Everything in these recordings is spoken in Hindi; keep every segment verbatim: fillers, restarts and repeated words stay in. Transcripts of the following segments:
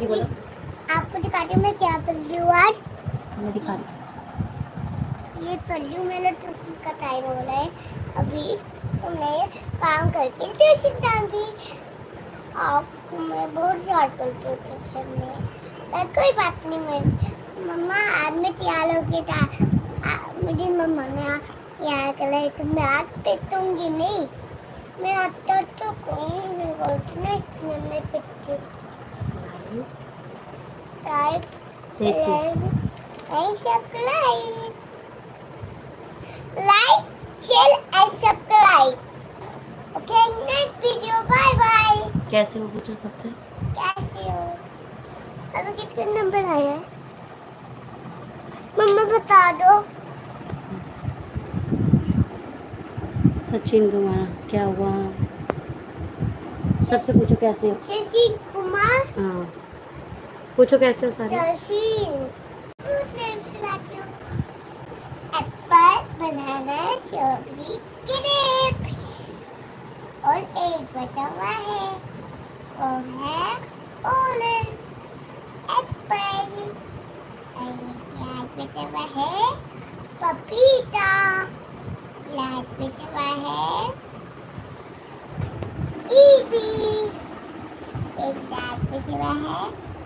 ये बोलो। आपको दिखाती हूँ मैं क्या कर रही हूँ आज। मैं दिखा रही ये पल्लू मेरा ट्यूशन का टाइम हो रहा है अभी, तो मैं काम करके ट्यूशन डालूंगी। आप मैं बहुत याद करती हूँ ट्यूशन में, पर कोई बात नहीं। मैं मम्मा आज मैं तैयार होके था, मेरी मम्मा ने तैयार कर ली तो मैं आज पिटूंगी नहीं। मैं अब तक तो कोई नहीं करती ना, इसलिए मैं पिटती हूँ। Like like subscribe like share and subscribe. Okay next video, bye bye. कैसे हो पूछो सबसे। कैसे हो? अभी कितने नंबर आए हैं मम्मा बता दो। सचिन कुमार क्या हुआ? सबसे पूछो कैसे हो। सचिन कुमार। हाँ पूछो कैसे हो सारे। सचिन फ्रूट नेम सुनाती हूँ। Apple, banana, strawberry, grapes. और एक बचा हुआ है, वो है ऑरेंज। एप्पल। एक बचा हुआ है पपीता। लाइट बचा हुआ है कीवी। एक लाइट बचा हुआ है।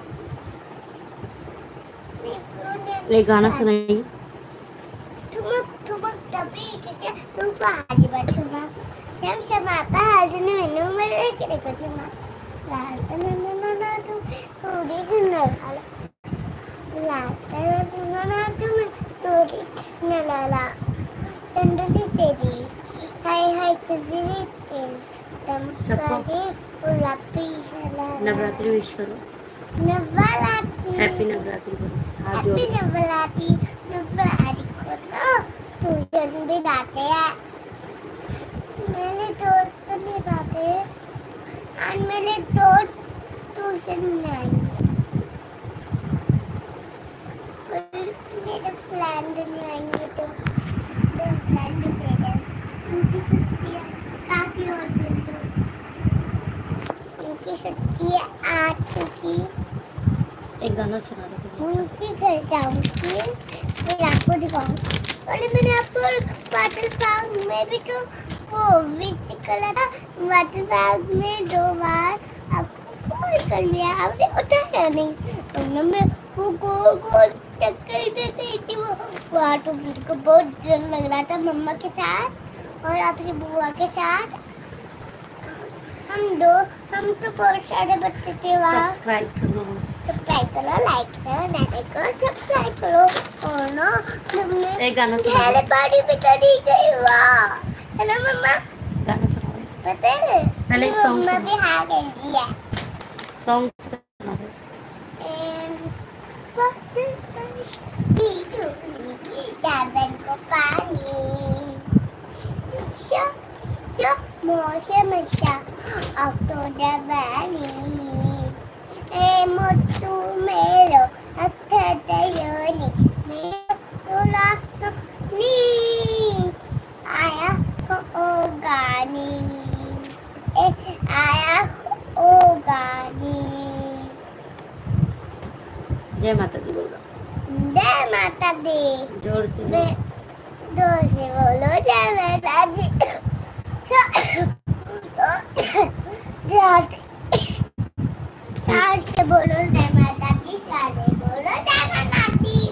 एक गाना सुनाइए। ठुमक ठुमक तभी किसे तू बाहर बैठूंगा हम समापा हारने मैंने मेरे के देखो ठुमक लाट ना ना ना ना तुम थोड़ी सुंदर वाला लाट ना ना ना तुम थोड़ी ना ला ला तंदुरी तेरी हाय हाय तंदुरी तेरी तम काटे गुलाबी सला नवरात्रि विश करो। नवरात्रि हैप्पी नवरात्रि करो। हैप्पी नवरात्रि। नवरात्रि को तो ट्यूशन भी जाते हैं। मेरे दोस्त भी जाते हैं और मेरे दोस्त ट्यूशन में आएंगे। मेरे फ्रेंड नहीं आएंगे तो मेरे फ्रेंड दे दें। उनकी छुट्टियाँ काफी और दिन दो। उनकी छुट्टियाँ आ चुकी। एक गाना सुना दो। उनके घर जाऊंगी फिर आपको दिखाऊंगी। और मैंने आपको वाटर पार्क में भी तो वो विच करा था। वाटर पार्क में दो बार आपको फोन कर लिया, आपने उठाया नहीं। तो मैं वो गोल गोल चक्कर में गई थी। वो वाटर पार्क को बहुत डर लग रहा था मम्मा के साथ और अपनी बुआ के साथ। हम दो हम तो बहुत सारे बच्चे थे वहाँ। सब्सक्राइब करो, सब्सक्राइब करो, लाइक करो, लाइक करो, सब्सक्राइब करो। और ना मम्मी एक गाना सुना मेरे पार्टी पे चली गई वाह, है ना मम्मा? गाना सुनाओ। पता है पहले एक सॉन्ग मम्मा सुनाओ। भी आ गई है। सॉन्ग सुना दो। सावन को पानी मौसम अक्टूबर वाली ए मुट्टू मेरो अक्टूबरनी मेरा नी आया को ओगानी ए आया को ओगानी। जय माता दी बोलो। जय माता दी। जोर से जोर से बोलो जय माता दी। चार से बोलो जय माता दी, सारे बोलो जय माता दी।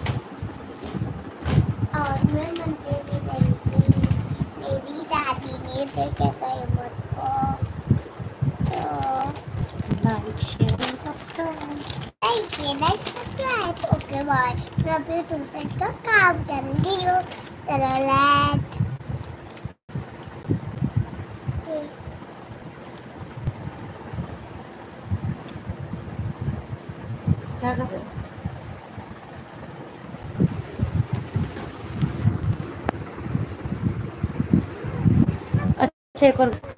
और मैं मंदिर में गई थी, मेरी दादी ने देखे गए मुझको। तो like share and subscribe. Like share and subscribe. Okay bye. मैं अभी दूसरे का काम कर रही हूँ। चलो लेट क्या कर रहे हो? अच्छा एक और